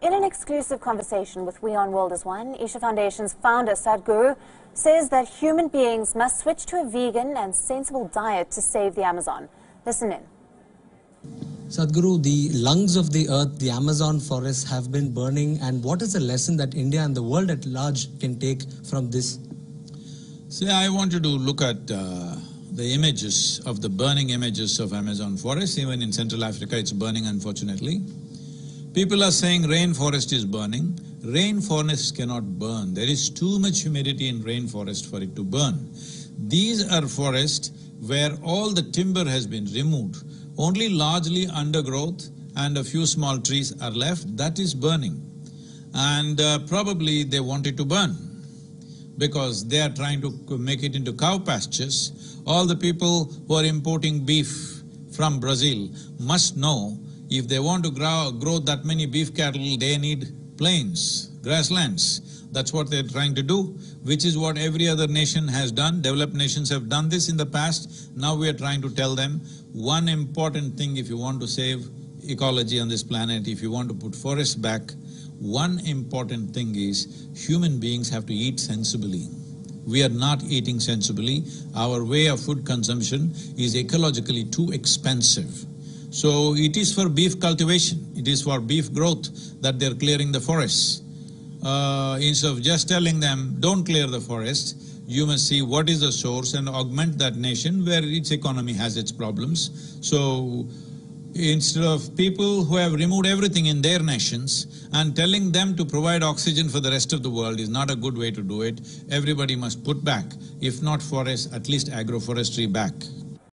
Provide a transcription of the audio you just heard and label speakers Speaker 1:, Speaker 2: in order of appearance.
Speaker 1: In an exclusive conversation with WION World is One, Isha Foundation's founder Sadhguru says that human beings must switch to a vegan and sensible diet to save the Amazon. Listen in.
Speaker 2: Sadhguru, the lungs of the earth, the Amazon forests have been burning, and what is the lesson that India and the world at large can take from this?
Speaker 3: See, I want you to look at the images of the burning images of Amazon forest. Even in Central Africa it's burning, unfortunately. People are saying rainforest is burning. Rainforest cannot burn. There is too much humidity in rainforest for it to burn. These are forests where all the timber has been removed. Only largely undergrowth and a few small trees are left. That is burning. And probably they want it to burn because they are trying to make it into cow pastures. All the people who are importing beef from Brazil must know if they want to grow that many beef cattle, they need plains, grasslands. That's what they're trying to do, which is what every other nation has done. Developed nations have done this in the past. Now we are trying to tell them one important thing: if you want to save ecology on this planet, if you want to put forests back, one important thing is human beings have to eat sensibly. We are not eating sensibly. Our way of food consumption is ecologically too expensive. So it is for beef cultivation, it is for beef growth that they're clearing the forests. Instead of just telling them, don't clear the forest, you must see what is the source and augment that nation where its economy has its problems. So instead of people who have removed everything in their nations and telling them to provide oxygen for the rest of the world is not a good way to do it. Everybody must put back, if not forests, at least agroforestry back.